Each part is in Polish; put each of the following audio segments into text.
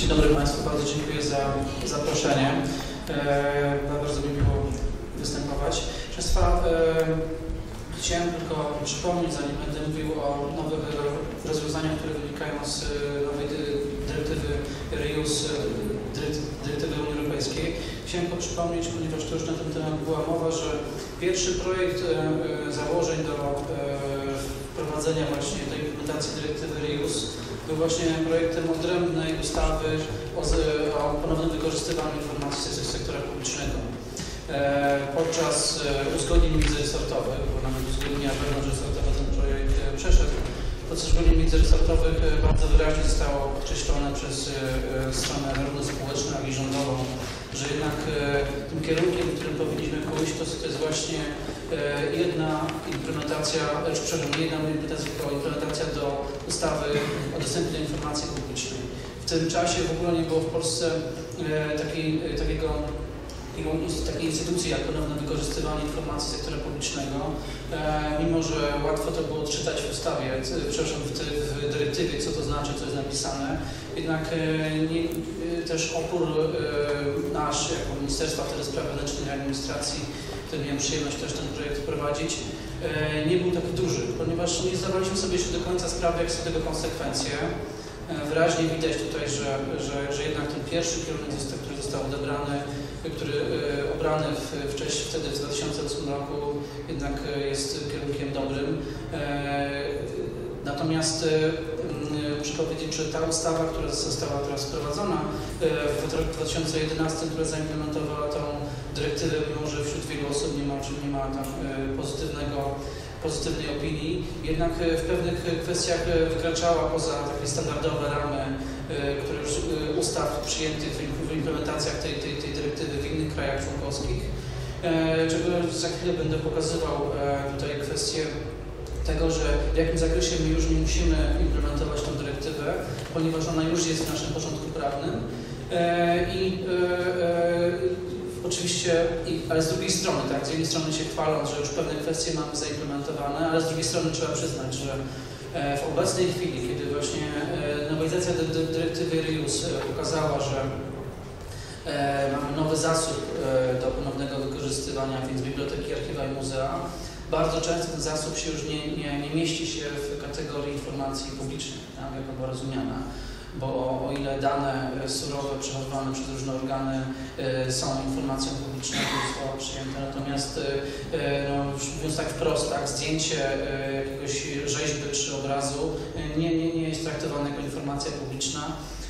Dzień dobry Państwu, bardzo dziękuję za zaproszenie. Bardzo mi miło występować. Proszę Państwa, chciałem tylko przypomnieć, zanim będę mówił o nowych rozwiązaniach, które wynikają z nowej dyrektywy REUSE, dyrektywy Unii Europejskiej. Chciałem tylko przypomnieć, ponieważ to już na ten temat była mowa, że pierwszy projekt założeń do wprowadzenia właśnie tej implementacji dyrektywy REUSE był właśnie projektem odrębnej ustawy o ponownym wykorzystywaniu informacji z sektora publicznego. Podczas uzgodnień międzyresortowych, bo nawet uzgodnienia wewnątrzresortowe ten projekt przeszedł, podczas uzgodnień międzyresortowych bardzo wyraźnie zostało podkreślone przez stronę zarówno społeczną, jak i rządową, że jednak tym kierunkiem, w którym powinniśmy pójść, to jest właśnie jedna implementacja, przepraszam, nie jedna implementacja, tylko implementacja do ustawy o dostępie do informacji publicznej. W tym czasie w ogóle nie było w Polsce takiej instytucji jak ponowne wykorzystywanie informacji sektora publicznego, mimo że łatwo to było odczytać w ustawie, przepraszam, w dyrektywie, co to znaczy, co jest napisane, jednak też opór nasz, jako Ministerstwa Spraw Wewnętrznych i Administracji, który miałem przyjemność też ten projekt prowadzić, nie był taki duży, ponieważ nie zdawaliśmy sobie jeszcze do końca sprawy, jak są tego konsekwencje. Wyraźnie widać tutaj, że jednak ten pierwszy kierunek, który został obrany wtedy w 2008 roku, jednak jest kierunkiem dobrym. Natomiast muszę powiedzieć, że ta ustawa, która została teraz wprowadzona w roku 2011, która zaimplementowała tą dyrektywę, mimo że wśród wielu osób nie ma tam pozytywnej opinii, jednak w pewnych kwestiach wykraczała poza takie standardowe ramy, które już ustaw przyjętych w implementacjach tej dyrektywy w innych krajach członkowskich, czego za chwilę będę pokazywał tutaj kwestię tego, że w jakim zakresie my już nie musimy implementować tą dyrektywę, ponieważ ona już jest w naszym porządku prawnym oczywiście, ale z drugiej strony, tak, z jednej strony się chwaląc, że już pewne kwestie mamy zaimplementowane, ale z drugiej strony trzeba przyznać, że w obecnej chwili, kiedy właśnie nowelizacja dyrektywy REUSE pokazała, że mamy nowy zasób do ponownego wykorzystywania, więc biblioteki, archiwa i muzea, bardzo często ten zasób się już nie mieści się w kategorii informacji publicznej, tak, jak była rozumiana. Bo o ile dane surowe przechowywane przez różne organy są informacją publiczną, to zostało przyjęte, natomiast mówiąc tak wprost, tak, zdjęcie jakiegoś rzeźby czy obrazu nie jest traktowane jako informacja publiczna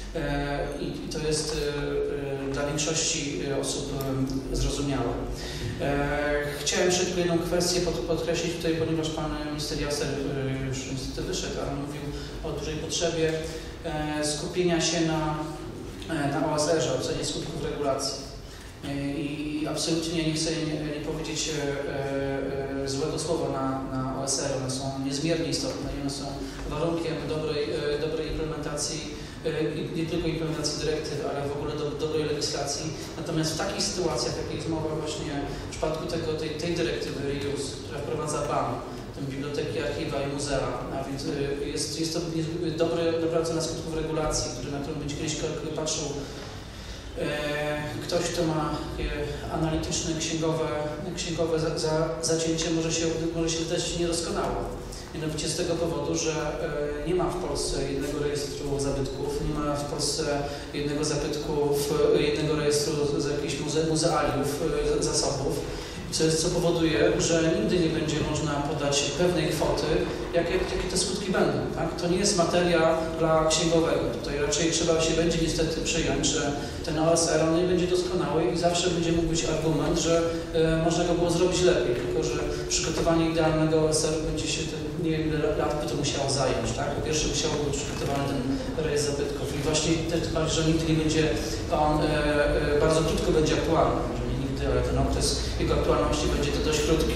i to jest dla większości osób zrozumiałe. Chciałem jeszcze tylko jedną kwestię podkreślić tutaj, ponieważ pan minister Jasser już niestety wyszedł, ale mówił o dużej potrzebie skupienia się na OSR-ze, ocenie skutków regulacji. I absolutnie nie chcę nie powiedzieć złego słowa na OSR. One są niezmiernie istotne i one są warunkiem dobrej implementacji, nie tylko implementacji dyrektyw, ale w ogóle dobrej legislacji. Natomiast w takich sytuacjach, jak jest mowa właśnie w przypadku tej dyrektywy REUSE, która wprowadza ban, biblioteki, archiwa i muzea, a więc jest to dobra ocena skutków regulacji, na którą będzie kiedyś patrzył ktoś, kto ma analityczne, księgowe zacięcie, może się wydać niedoskonało. Mianowicie z tego powodu, że nie ma w Polsce jednego rejestru zabytków, nie ma w Polsce jednego rejestru jakichś muzealiów, zasobów, co powoduje, że nigdy nie będzie można podać pewnej kwoty, jakie te skutki będą. Tak? To nie jest materia dla księgowego. Tutaj raczej trzeba się będzie niestety przyjąć, że ten OSR on nie będzie doskonały i zawsze będzie mógł być argument, że można go było zrobić lepiej, tylko że przygotowanie idealnego OSR-u będzie się, nie wiem ile lat by to musiało zająć. Tak? Po pierwsze musiało być przygotowany ten rejestr zabytków i właśnie też, że nigdy nie będzie on, bardzo krótko będzie aktualny. Ale ten okres jego aktualności będzie to dość krótki.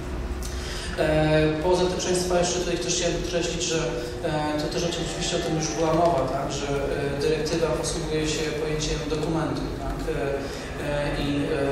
Poza tym, proszę Państwa, jeszcze tutaj też chciałem podkreślić, że to też oczywiście o tym już była mowa, tak, że dyrektywa posługuje się pojęciem dokumentu, tak, i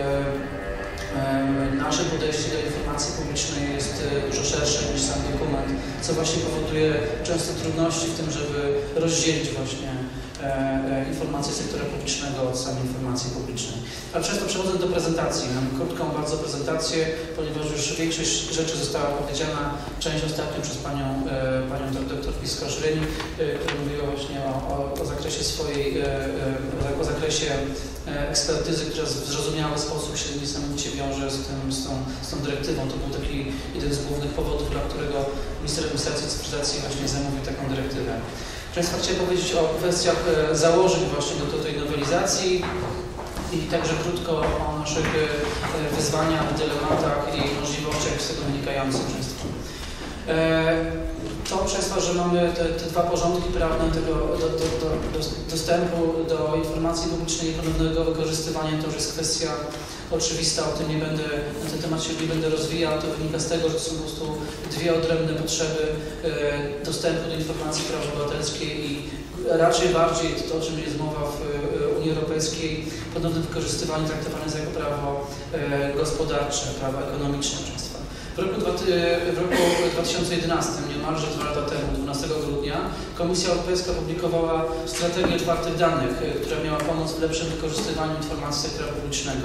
nasze podejście do informacji publicznej jest dużo szersze niż sam dokument, co właśnie powoduje często trudności w tym, żeby rozdzielić właśnie informacji sektora publicznego od samej informacji publicznej. Ale przez to przechodzę do prezentacji. Mam krótką bardzo prezentację, ponieważ już większość rzeczy została powiedziana, część ostatnio przez panią dr Piskosz-Ryń, która mówiła właśnie o zakresie swojej, o zakresie ekspertyzy, która w zrozumiały sposób się niesamowicie wiąże z tą dyrektywą. To był taki jeden z głównych powodów, dla którego minister administracji i cyfryzacji właśnie zamówił taką dyrektywę. Państwa, chciałem powiedzieć o kwestiach założeń właśnie do tej nowelizacji i także krótko o naszych wyzwaniach, dylematach i możliwościach z tego wynikających Państwa. To przez to, że mamy te dwa porządki prawne tego dostępu do informacji publicznej i ponownego wykorzystywania, to już jest kwestia oczywista, o tym nie będę, na ten temat się nie będę rozwijał. To wynika z tego, że są po prostu dwie odrębne potrzeby dostępu do informacji prawa obywatelskiej i raczej bardziej to, o czym jest mowa w Unii Europejskiej, ponowne wykorzystywanie traktowane jest jako prawo gospodarcze, prawo ekonomiczne państwa. W roku 2011, niemalże 2 lata temu, 12 grudnia, Komisja Europejska opublikowała strategię otwartych danych, która miała pomóc w lepszym wykorzystywaniu informacji sektora publicznego.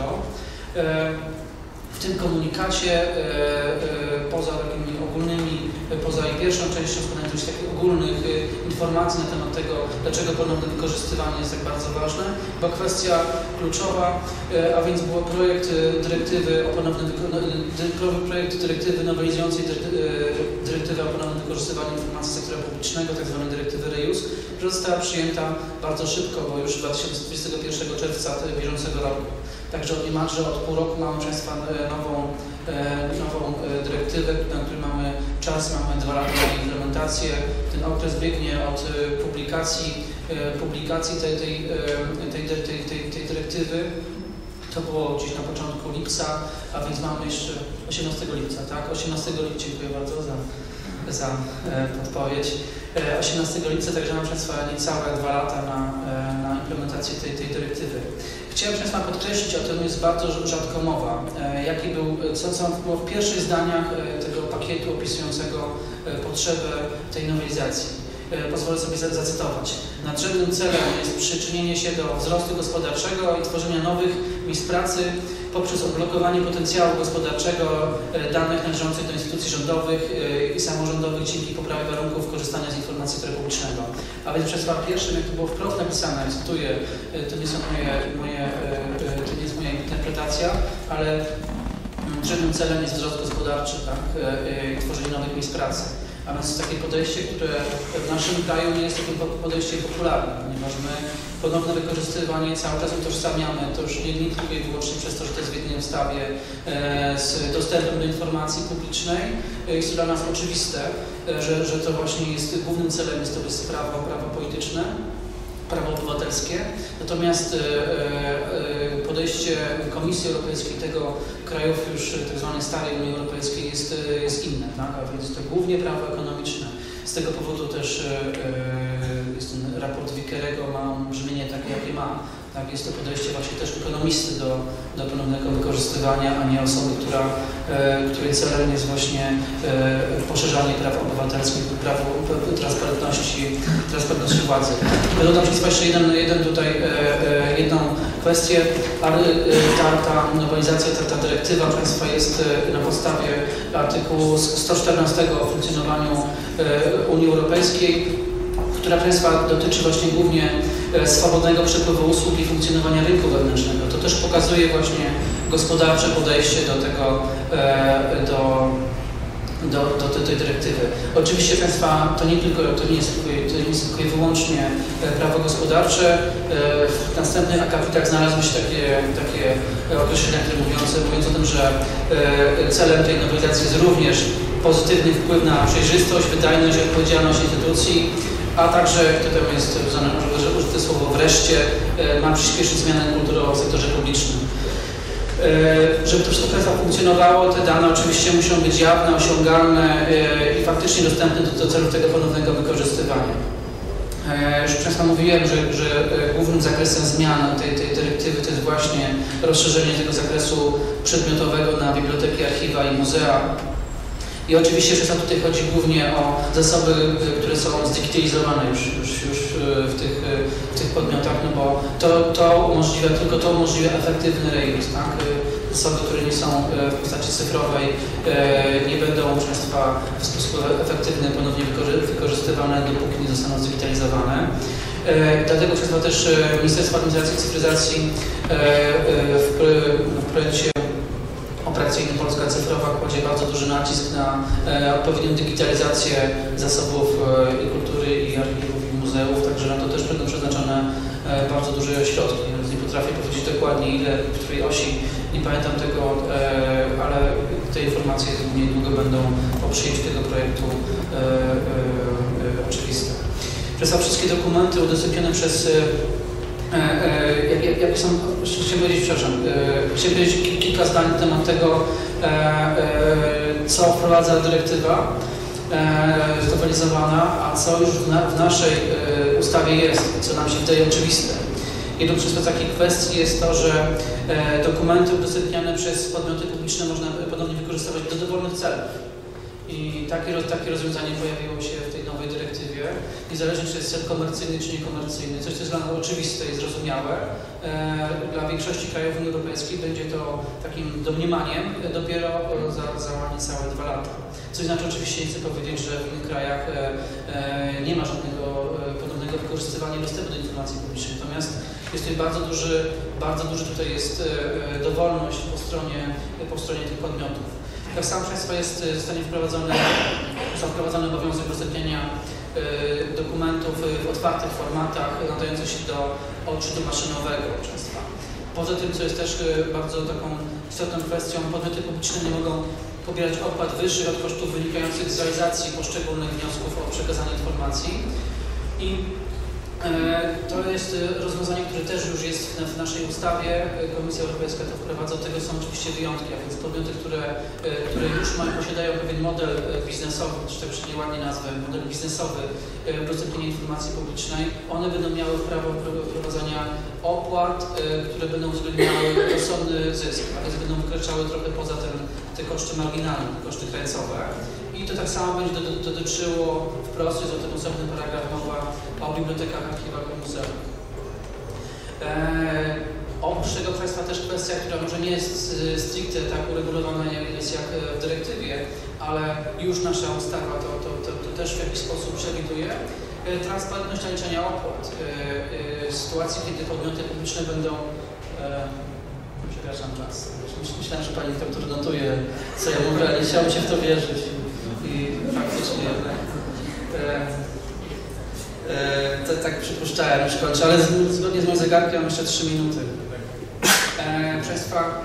W tym komunikacie, poza takimi ogólnymi, poza jej pierwszą częścią składającą się takich ogólnych informacji na temat tego, dlaczego ponowne wykorzystywanie jest tak bardzo ważne, była kwestia kluczowa, a więc był projekt dyrektywy o projekt dyrektywy nowelizującej dyrektywę o ponownym wykorzystywaniu informacji sektora publicznego, tzw. dyrektywy REUS, która została przyjęta bardzo szybko, bo już 21 czerwca bieżącego roku. Także niemalże od pół roku mamy Państwa nową dyrektywę, na której mamy czas, mamy 2 lata na implementację. Ten okres biegnie od publikacji tej dyrektywy. To było gdzieś na początku lipca, a więc mamy jeszcze 18 lipca, tak? 18 lipca, dziękuję bardzo za podpowiedź. 18 lipca, także mam Państwa niecałe 2 lata na implementację tej dyrektywy. Chciałem Państwa podkreślić, o tym jest bardzo rzadko mowa, co było w pierwszych zdaniach tego pakietu opisującego potrzebę tej nowelizacji. Pozwolę sobie zacytować. Nadrzędnym celem jest przyczynienie się do wzrostu gospodarczego i tworzenia nowych miejsc pracy poprzez odblokowanie potencjału gospodarczego danych należących do instytucji rządowych i samorządowych dzięki poprawie warunków korzystania z informacji publicznego. A więc przez pierwszym, jak to było wprost napisane, cytuję, to nie jest moja interpretacja, ale nadrzędnym celem jest wzrost gospodarczy, tak, i tworzenie nowych miejsc pracy. A więc takie podejście, które w naszym kraju nie jest takim podejściem popularnym, ponieważ my ponowne wykorzystywanie cały czas utożsamiamy, to już nie tylko i wyłącznie przez to, że to jest w jednej ustawie z dostępem do informacji publicznej. Jest to dla nas oczywiste, że to właśnie jest głównym celem, jest to prawo polityczne, prawo obywatelskie. Natomiast podejście Komisji Europejskiej, tego krajów już tzw. starej Unii Europejskiej jest inne, tak? A więc to głównie prawo ekonomiczne. Z tego powodu też jest ten raport Wickerego ma brzmienie takie, jakie ma. Tak? Jest to podejście właśnie też ekonomisty do ponownego wykorzystywania, a nie osoby, której celem jest właśnie poszerzanie praw obywatelskich, prawo transparentności władzy. Dodam Państwa jeszcze jedną kwestię, ale ta nowelizacja, ta dyrektywa Państwa jest na podstawie artykułu 114 o funkcjonowaniu Unii Europejskiej, która Państwa dotyczy właśnie głównie swobodnego przepływu usług i funkcjonowania rynku wewnętrznego. To też pokazuje właśnie gospodarcze podejście do tej dyrektywy. Oczywiście Państwa, to nie jest tylko i wyłącznie prawo gospodarcze. W następnych akapitach znalazły się takie określenia, które mówiąc o tym, że celem tej nowelizacji jest również pozytywny wpływ na przejrzystość, wydajność i odpowiedzialność instytucji, a także, tutaj jest użyte słowo wreszcie, ma przyspieszyć zmianę kulturową w sektorze publicznym. Żeby to wszystko funkcjonowało, te dane oczywiście muszą być jawne, osiągalne i faktycznie dostępne do celów tego ponownego wykorzystywania. Już Państwa mówiłem, że głównym zakresem zmian tej dyrektywy to jest właśnie rozszerzenie tego zakresu przedmiotowego na biblioteki, archiwa i muzea. I oczywiście przez to tutaj chodzi głównie o zasoby, które są zdigitalizowane już w tych podmiotach, no bo tylko to umożliwia efektywny reuse, tak? Zasoby, które nie są w postaci cyfrowej, nie będą przez Państwa w sposób efektywny ponownie wykorzystywane, dopóki nie zostaną zdigitalizowane. Dlatego przez to też Ministerstwo Administracji i Cyfryzacji w projekcie operacyjnym Polska Cyfrowa kładzie bardzo duży nacisk na odpowiednią digitalizację zasobów i kultury, i archiwów, i muzeów, także na to też będą przeznaczone bardzo duże środki. Nie potrafię powiedzieć dokładnie ile, w której osi, nie pamiętam tego, ale te informacje niedługo będą po przyjęciu tego projektu oczywiste. Przez te wszystkie dokumenty udostępnione przez jakie są, chciałem powiedzieć kilka zdań na temat tego, co wprowadza dyrektywa znowelizowana, a co już w naszej ustawie jest, co nam się wydaje oczywiste. Jedną z takich kwestii jest to, że dokumenty udostępniane przez podmioty publiczne można ponownie wykorzystywać do dowolnych celów. I takie rozwiązanie pojawiło się w tej nowej dyrektywie, niezależnie czy jest cel komercyjny czy niekomercyjny, coś co jest dla nas oczywiste i zrozumiałe. Dla większości krajów Unii Europejskiej będzie to takim domniemaniem dopiero za niecałe 2 lata. Co znaczy oczywiście nie chcę powiedzieć, że w innych krajach nie ma żadnego podobnego wykorzystywania dostępu do informacji publicznej. Natomiast jest tutaj bardzo duży tutaj jest dowolność po stronie tych podmiotów. Tak samo Państwa zostanie wprowadzony obowiązek udostępniania dokumentów w otwartych formatach nadających się do odczytu maszynowego Państwa. Poza tym, co jest też bardzo taką istotną kwestią, podmioty publiczne nie mogą pobierać opłat wyższych od kosztów wynikających z realizacji poszczególnych wniosków o przekazanie informacji. I to jest rozwiązanie, które też już jest w naszej ustawie. Komisja Europejska to wprowadza, od tego są oczywiście wyjątki, a więc podmioty, które już posiadają pewien model biznesowy, czy tak przynajmniej ładnie nazwę, model biznesowy udostępnienia informacji publicznej, one będą miały prawo wprowadzania opłat, które będą uwzględniały osobny zysk, a więc będą wykraczały trochę poza te koszty marginalne, koszty krańcowe. I to tak samo będzie dotyczyło wprost, jest o tym osobny paragraf, mowa o bibliotekach, archiwach i muzeach. Oprócz tego Państwa też kwestia, która może nie jest stricte tak uregulowana jest jak w dyrektywie, ale już nasza ustawa to też w jakiś sposób przewiduje. Transparentność naliczania opłat. W sytuacji, kiedy podmioty publiczne będą... Przepraszam czas. Myślałem, że Pani doktor notuje, co ja mówię, ale nie chciało mi się w to wierzyć. I faktycznie tak przypuszczałem, już kończę, ale zgodnie z moim zegarkiem mam jeszcze 3 minuty. Państwa,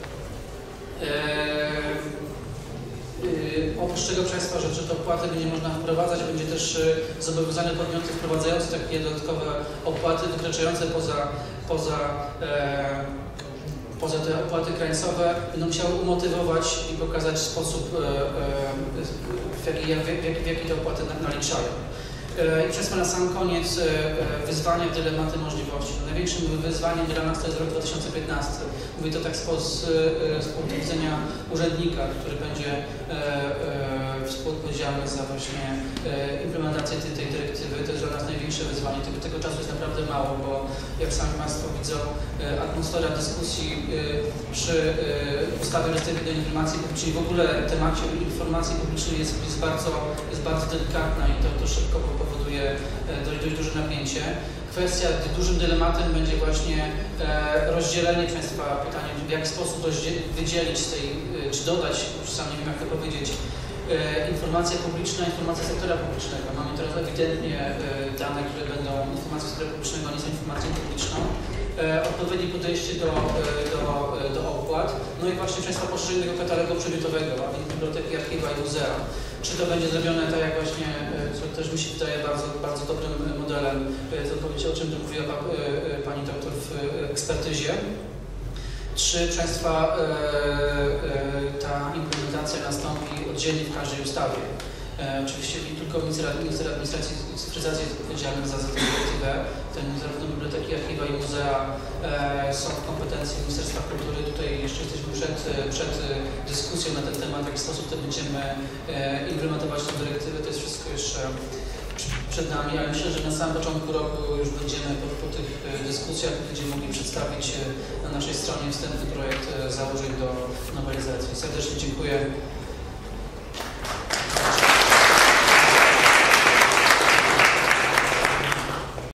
oprócz tego Państwa, że te opłaty będzie można wprowadzać, będzie też zobowiązane podmioty wprowadzające takie dodatkowe opłaty wykraczające poza te opłaty krańcowe, będą musiały umotywować i pokazać sposób, w jaki te opłaty naliczają. I przez na sam koniec wyzwania, dylematy, możliwości. Największym wyzwaniem dla nas to jest rok 2015. Mówię to tak z punktu widzenia urzędnika, który będzie współodpowiedzialny za właśnie implementację tej dyrektywy. To jest dla nas największe wyzwanie. Tego czasu jest naprawdę mało, bo jak sami Państwo widzą, atmosfera dyskusji przy ustawie o dostępie do informacji publicznej, w ogóle temacie informacji publicznej jest bardzo delikatna i to szybko powoduje dość duże napięcie. Kwestia, dużym dylematem będzie właśnie rozdzielenie Państwa pytania, w jaki sposób wydzielić z tej, czy dodać, już sam nie wiem jak to powiedzieć, informacja publiczna, informacja sektora publicznego. Mamy teraz ewidentnie dane, które będą informacją sektora publicznego, a nie są informacją publiczną. Odpowiednie podejście do opłat, no i właśnie Państwa poszerzenie tego katalogu przedmiotowego, a więc biblioteki, archiwa i muzea. Czy to będzie zrobione tak jak właśnie, co też mi się wydaje bardzo dobrym modelem, o czym mówiła Pani doktor w ekspertyzie. Czy Państwa ta implementacja nastąpi oddzielnie w każdej ustawie? Oczywiście nie tylko minister administracji i cyfryzacji jest odpowiedzialny za tę dyrektywę. Zarówno biblioteki, archiwa i muzea są w kompetencji Ministerstwa Kultury. Tutaj jeszcze jesteśmy przed dyskusją na ten temat, w jaki sposób to będziemy implementować tę dyrektywę. To jest wszystko jeszcze przed nami, ale myślę, że na samym początku roku już będziemy po tych dyskusjach będziemy mogli przedstawić na naszej stronie wstępny projekt założeń do nowelizacji. Serdecznie dziękuję